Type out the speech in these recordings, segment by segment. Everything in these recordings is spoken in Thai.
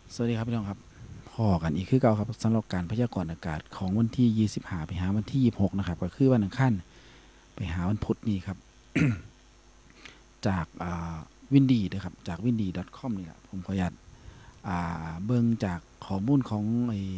สวัสดีครับพี่น้องครับพอกันอีกคือเก่าครับสำหรับการพยากรณ์อากาศของวันที่25ไปหาวันที่26นะครับก็คือวันอังคารไปหาวันพุธนี่ครับ จากวินดีนะครับจากวินดี .com นี่แหละผมขออนุญาตเบิ่งจากข้อมูลของ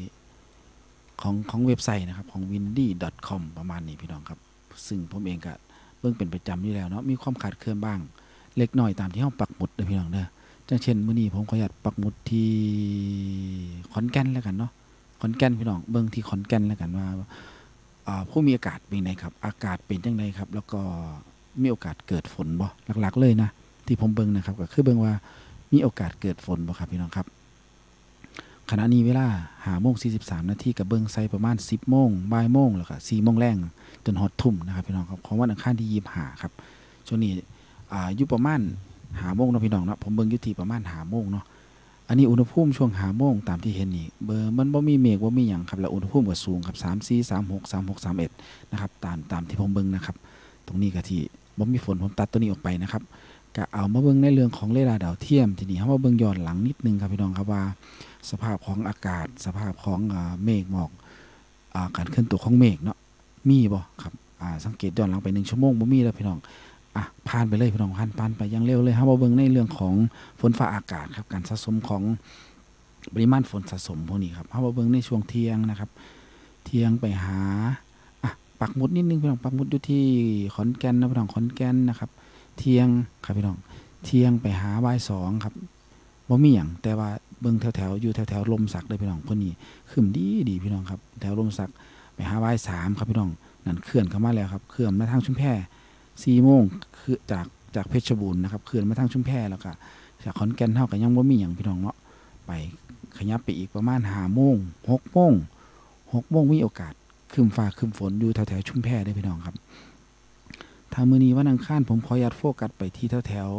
ของเว็บไซต์นะครับของ windy.com ประมาณนี้พี่น้องครับซึ่งผมเองก็เบิ่งเป็นประจำอยู่แล้วเนาะมีความขาดเคลื่อนบ้างเล็กน้อยตามที่เราปักหมุดเด้อพี่น้องเด้อจังเช่นมื้อนี้ผมขออนุญาตปักหมุดที่ขอนแก่นแล้วกันเนาะขอนแก่นพี่น้องเบิ่งที่ขอนแก่นแล้วกันว่าผู้มีอากาศเป็นไงครับอากาศเป็นจังไดครับแล้วก็มีโอกาสเกิดฝนบ่หลักๆเลยนะที่ผมเบิ่งนะครับก็คือเบิ่งว่ามีโอกาสเกิดฝนบ่ครับพี่น้องครับ ขณะนี้เวลา5:43 นาทีกับเบิ้งไซประมาณ10 โมงบ่ายโมงแล้วก็4 โมงแรงจนฮอดทุ่มนะครับพี่น้องครับของวันอังคารที่25ครับช่วงนี้อยู่ประมาณ5 โมงเนาะพี่น้องเนาะผมเบิ้งอยู่ที่ประมาณ5 โมงเนาะอันนี้อุณหภูมิช่วง5 โมงตามที่เห็นนี่เบอร์มันบ่มีเมฆบ่มีหยังครับแล้วอุณหภูมิก็สูงครับ34 36 36 31นะครับตามที่ผมเบิ้งนะครับตรงนี้ก็ที่บ่มีฝนผมตัดตัวนี้ออกไปนะครับก็เอามาเบิ้งในเรื่องของเรดาร์ดาวเทียมทีนี้เฮามาเบิ้งย้อนหลังนิดนึงครับพี่น้องครับว่า สภาพของอากาศสภาพของเมฆหมอกการเคลื่อนตัวของเมฆเนาะมีบ่ครับสังเกตย้อนหลังไป1 ชั่วโมงบ่มีแล้วพี่น้องผ่านไปเลยพี่น้องผ่านไปอย่างเร็วเลยครับมาเบิ่งในเรื่องของฝนฟ้าอากาศครับการสะสมของปริมาณฝนสะสมพวกนี้ครับมาเบิ่งในช่วงเที่ยงนะครับเที่ยงไปหาปักหมุดนิดนึงพี่น้องปักหมุดอยู่ที่ขอนแก่นนะพี่น้องขอนแก่นนะครับเที่ยงครับพี่น้องเที่ยงไปหาบ่ายสองครับ บ่มีหยังแต่ว่าเบิ่งแถวๆอยู่แถวๆลมสักเด้อพี่น้องเพิ่นนี่ขึ้นดีพี่น้องครับแถวลมสักไปหาบ่าย3ครับพี่น้องนั่นเคลื่อนเข้ามาแล้วครับเคลื่อนมาทางชุมแพ4 โมงคือจากเพชรบูรณ์นะครับเคลื่อนมาทางชุมแพแล้วก็จากขอนแก่นเฮาก็ยังบ่มีหยังพี่น้องเนาะไปขยับไปอีกประมาณ5 โมง6 โมง6 โมงมีโอกาสครึ้มฟ้าครึ้มฝนอยู่แถวๆชุมแพเด้อพี่น้องครับถ้ามื้อนี้วันอังคารผมขออนุญาตโฟกัสไปที่แถว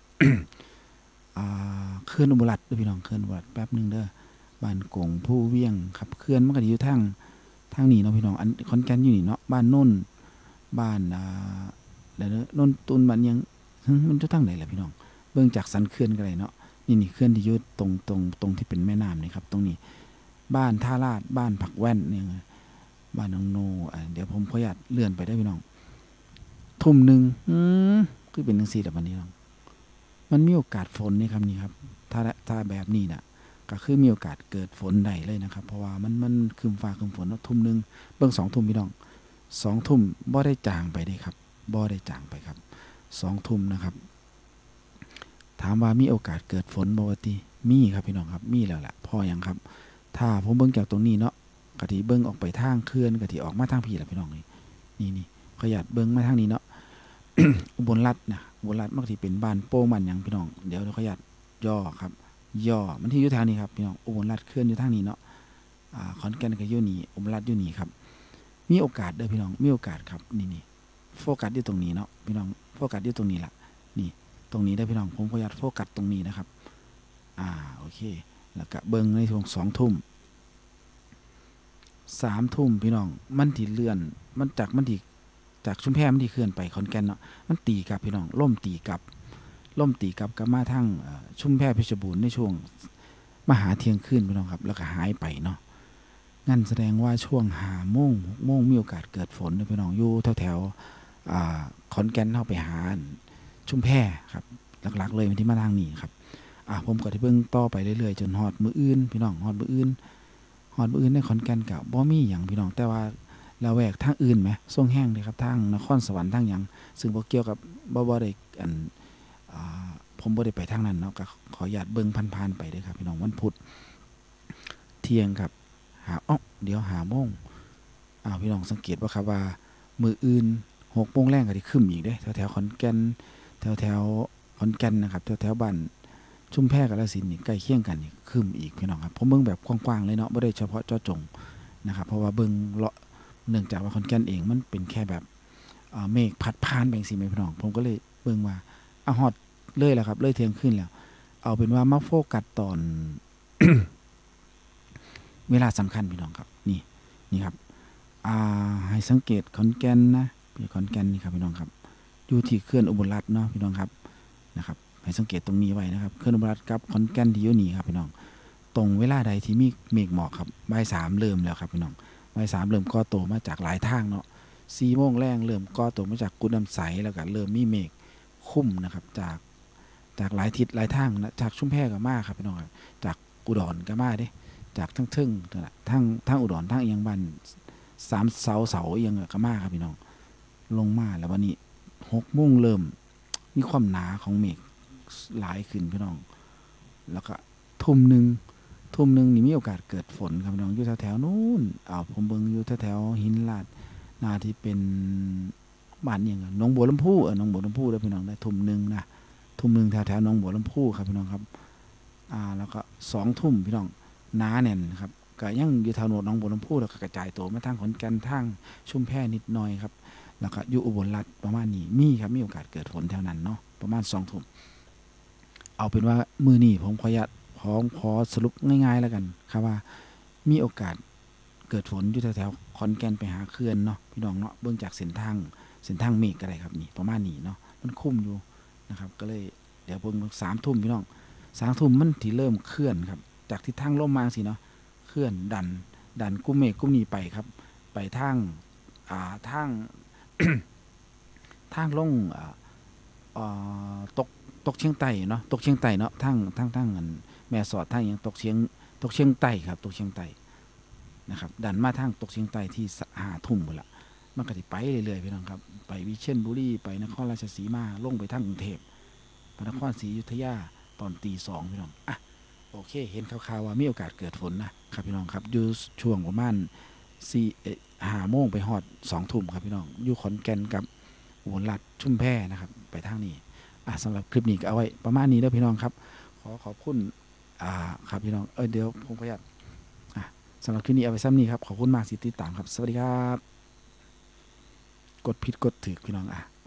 เขื่อนอุบลรัตน์ด้วยพี่น้องเขื่อนอุบลรัตน์แป๊บหนึงเด้อบ้านกงผู้เวียงครับเขื่อนมันก็อยู่ทางนี้เนาะพี่น้องอันขอนแก่นอยู่นี่เนาะบ้านโน่นบ้านแล้วเด้อโน่นตุนบ้านยังมันอยู่ทางไหนล่ะพี่น้องเบิ่งจากสันเขื่อนก็ได้เนาะนี่เขื่อนที่อยู่ตรงที่เป็นแม่น้ำนี่ครับตรงนี้บ้านท่าลาดบ้านผักแว่นเนี่ยบ้านน้องโนเดี๋ยวผมขออนุญาตเลื่อนไปได้พี่น้องทุ่มหนึ่งคือเป็นจังซี่แบบนี้น้อง มันมีโอกาสฝนนี่ครับนี่ครับถ้าแบบนี้น่ะก็คือมีโอกาสเกิดฝนได้เลยนะครับเพราะว่ามันคืมฟ้าคืมฝนเนาะทุ่มหนึ่งเบิ่ง2 ทุ่มพี่น้อง2 ทุ่มบ่ได้จางไปได้ครับบ่ได้จางไปครับ2 ทุ่มนะครับถามว่ามีโอกาสเกิดฝนบ่ว่าติมีครับพี่น้องครับมีแล้วแหละพออย่างครับถ้าผมเบิ่งจากตรงนี้เนาะกะทิเบิ่งออกไปทางเขื่อนกะทิออกมาทางพี่แหละพี่น้องนี่ขยัดเบิ่งมาทางนี้เนาะ อุบลรัตน์นะอุบลรัตน์มักที่เป็นบ้านโป้งบ้านหยังพี่น้องเดี๋ยวขออนุญาตย่อครับย่อมันที่อยู่ทางนี้ครับพี่น้องอุบลรัตน์เคลื่อนอยู่ทางนี้เนาะขอนแก่นก็อยู่นี่อุบลรัตน์อยู่นี่ครับมีโอกาสเด้อพี่น้องมีโอกาสครับนี่โฟกัสอยู่ตรงนี้เนาะพี่น้องโฟกัสอยู่ตรงนี้ล่ะนี่ตรงนี้ได้พี่น้องผมขออนุญาตโฟกัสตรงนี้นะครับโอเคแล้วก็เบิ่งในช่วง2 ทุ่ม3 ทุ่มพี่น้องมันที่เลื่อนมันจากชุมแพมันที่เคลื่อนไปขอนแก่นเนาะมันตีกลับพี่น้องล่มตีกลับกลับมาทางชุมแพเพชรบูรณ์ในช่วงมหาเที่ยงคืนพี่น้องครับแล้วก็หายไปเนาะงั้นแสดงว่าช่วง5 โมง6 โมงมีโอกาสเกิดฝนพี่น้องอยู่แถวขอนแก่นเข้าไปหาชุมแพครับหลักๆเลยมันที่มาทางนี้ครับผมก็ที่เบิ่งต่อไปเรื่อยๆจนฮอดมื้ออื่นพี่น้องฮอดมื้ออื่นในขอนแก่นก็บ่มีหยังพี่น้องแต่ว่าละแวกทางอื่นไหมส่งแห้งเลยครับทางนครสวรรค์ทางหยังซึ่งบ่เกี่ยวกับบ่ได้อัน อ่าผมบ่ได้ไปทางนั้นเนาะก็ขออนุญาตเบิ่งผ่านๆไปเด้อครับพี่น้องวันพุธเที่ยงครับเดี๋ยว5 โมงพี่น้องสังเกตบ่ครับว่ามื้ออื่น6 โมงแลงก็สิครึ้มอีกเด้แถวๆขอนแก่นแถวๆขอนแก่นนะครับแถวๆบ้านชุมแพกาฬสินธุ์นี่ใกล้เคียงกันนี่ครึ้มอีกพี่น้องครับผมเบิ่งแบบกว้างๆเลยเนาะบ่ได้เฉพาะเจาะจงนะครับเพราะว่าเบิ่งเลาะเนื่องจากว่าขอนแก่นเองมันเป็นแค่แบบเมฆพัดผ่านไปจังซี่แม่พี่น้องผมก็เลยเบิ่งว่าฮอด เลยแหละครับเลยเที่ยงขึ้นแล้วเอาเป็นว่ามาโฟกัสตอน เวลาสำคัญพี่น้องครับนี่ครับให้สังเกตขอนแก่นนะขอนแก่นนี่ครับพี่น้องครับอยู่ที่เขื่อนอุบลรัตน์เนาะพี่น้องครับนะครับให้สังเกตตรงนี้ไว้นะครับเขื่อนอุบลรัตน์กับขอนแก่นที่อยู่นี่ครับพี่น้องตรงเวลาใดที่มีเมฆหมอกครับบ่ายสามเริ่มแล้วครับพี่น้องบ่ายสามเริ่มก่อตัวมาจากหลายทางเนาะ4 โมงแรงเริ่มก่อตัวมาจากกุดน้ำใสแล้วก็เริ่มมีเมฆคุ้มนะครับจากหลายทิศหลายทางนะจากชุมแพก็มาครับพี่น้องครับจากอุดรก็มาเด้จากทั้งทึ่งทั้งอุดรทั้งเอียงบ้าน3 เสาเอียงก็มาครับพี่น้องลงมาแล้ววันนี้6 โมงเริ่มมีความหนาของเมฆหลายขึ้นพี่น้องแล้วก็ทุ่มหนึ่งนี่มีโอกาสเกิดฝนครับพี่น้องอยู่แถวๆนู้นผมเบิ่งอยู่แถวๆหินลาดนาที่เป็นบ้านยังหนองบัวลำพูหนองบัวลำพูเด้อพี่น้องได้ทุ่ม 1นะทุ่ม 1แถวๆหนองบัวลำพูครับพี่น้องครับแล้วก็2 ทุ่มพี่น้องหนาแน่นครับก็ยังอยู่แถวโนนหนองบัวลำพูแล้วก็กระจายตัวมาทางขอนแก่นทางชุมแพนิดหน่อยครับแล้วก็อยู่อุบลราชประมาณนี้มีครับมีโอกาสเกิดฝนแถวนั้นเนาะประมาณ2 ทุ่มเอาเป็นว่ามื้อนี้ผมขอสรุปง่ายๆแล้วกันครับว่ามีโอกาสเกิดฝนอยู่แถวๆขอนแก่นไปหาเขื่อนเนาะพี่น้องเนาะเบื้องจากเส้นทางเมฆก็ได้ครับนี่ประมาณนี้เนาะมันคุ้มอยู่นะครับก็เลยเดี๋ยวเบิ่ง3 ทุ่มพี่น้อง3 ทุ่มมันที่เริ่มเคลื่อนครับจากทิศทางลมมาสิเนาะเคลื่อนดันกลุ่มเมฆกลุ่มนี้ไปครับไปทางทาง ทางลงตกเชียงใต้เนาะตกเชียงใต้เนาะทางแม่สอดทางยังตกเชียงใต้ครับตกเชียงใต้นะครับดันมาทางตกเชียงใต้ที่5 ทุ่มหมดละมันก็สิไปเรื่อยๆพี่น้องครับไปวิเชียรบุรีไปนครราชสีมาลงไปทางกรุงเทพพระนครศรีอยุธยาตอนตี 2พี่น้องโอเคเห็นข่าวๆว่ามีโอกาสเกิดฝนนะครับพี่น้องครับอยู่ช่วงประมาณ5 โมงไปฮอด2 ทุ่มครับพี่น้องอยู่ขอนแก่นกับอุบลราชชุมแพนะครับไปทางนี้สำหรับคลิปนี้ก็เอาไว้ประมาณนี้เด้อพี่น้องครับขอบคุณครับพี่น้องเดี๋ยวผมขออนุญาตสำหรับคลิปนี้เอาไว้ซ้ำนี้ครับขอบคุณมากที่ติดตามครับสวัสดีครับกดผิดกดถูกพี่น้อง